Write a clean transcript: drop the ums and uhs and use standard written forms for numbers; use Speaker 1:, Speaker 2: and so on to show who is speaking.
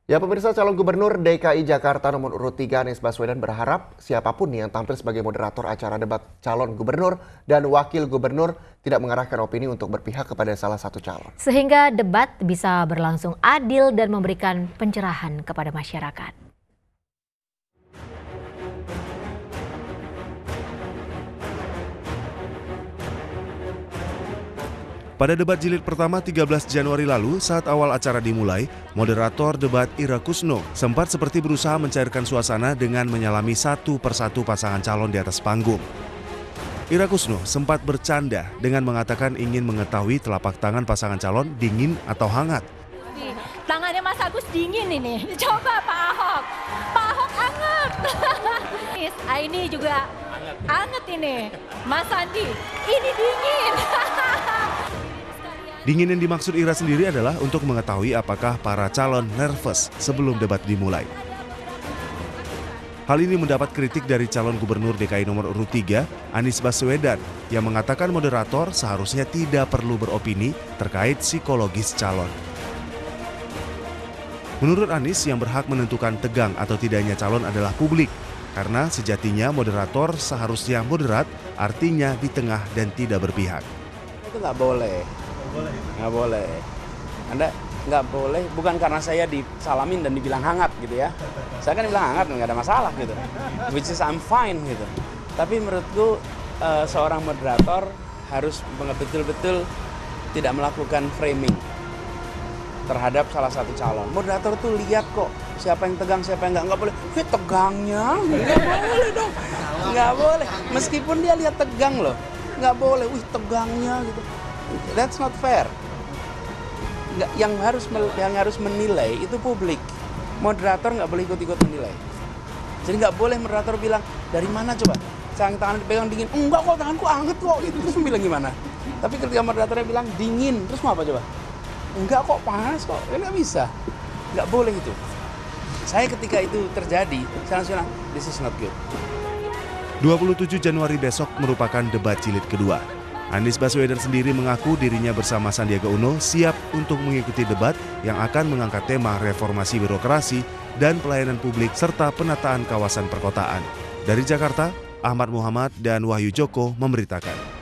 Speaker 1: Ya pemirsa, calon gubernur DKI Jakarta nomor urut 3 Anies Baswedan berharap siapapun yang tampil sebagai moderator acara debat calon gubernur dan wakil gubernur tidak mengarahkan opini untuk berpihak kepada salah satu calon.
Speaker 2: Sehingga debat bisa berlangsung adil dan memberikan pencerahan kepada masyarakat.
Speaker 3: Pada debat jilid pertama 13 Januari lalu, saat awal acara dimulai, moderator debat Ira Kusno sempat seperti berusaha mencairkan suasana dengan menyalami satu persatu pasangan calon di atas panggung. Ira Kusno sempat bercanda dengan mengatakan ingin mengetahui telapak tangan pasangan calon dingin atau hangat.
Speaker 4: Tangannya Mas Agus dingin ini, coba Pak Ahok hangat. Ini juga hangat ini, Mas Sandi, ini dingin.
Speaker 3: Dingin yang dimaksud Ira sendiri adalah untuk mengetahui apakah para calon nervous sebelum debat dimulai. Hal ini mendapat kritik dari calon gubernur DKI nomor urut 3, Anies Baswedan, yang mengatakan moderator seharusnya tidak perlu beropini terkait psikologis calon. Menurut Anies, yang berhak menentukan tegang atau tidaknya calon adalah publik, karena sejatinya moderator seharusnya moderat, artinya di tengah dan tidak berpihak.
Speaker 5: Itu nggak boleh. Nggak boleh. Anda nggak boleh, bukan karena saya disalamin dan dibilang hangat gitu ya. Saya kan bilang hangat, nggak ada masalah gitu. Which is I'm fine gitu. Tapi menurutku seorang moderator harus betul-betul tidak melakukan framing terhadap salah satu calon. Moderator tuh lihat kok siapa yang tegang, siapa yang nggak boleh. Tegangnya, nggak boleh dong. Nggak boleh. Meskipun dia lihat tegang loh, nggak boleh. Tegangnya gitu. That's not fair. Yang harus menilai itu publik. Moderator nggak boleh ikut-ikut menilai. Jadi nggak boleh moderator bilang dari mana coba tangan dipegang dingin. Enggak kok, tanganku hangat kok. Itu terus bilang gimana? Tapi ketika moderatornya bilang dingin, terus mau apa coba? Enggak kok, panas kok. Ya nggak bisa. Nggak boleh itu. Saya ketika itu terjadi, saya langsung bilang this is not good.
Speaker 3: 27 Januari besok merupakan debat jilid kedua. Anies Baswedan sendiri mengaku dirinya bersama Sandiaga Uno siap untuk mengikuti debat yang akan mengangkat tema reformasi birokrasi dan pelayanan publik serta penataan kawasan perkotaan. Dari Jakarta, Ahmad Muhammad dan Wahyu Joko memberitakan.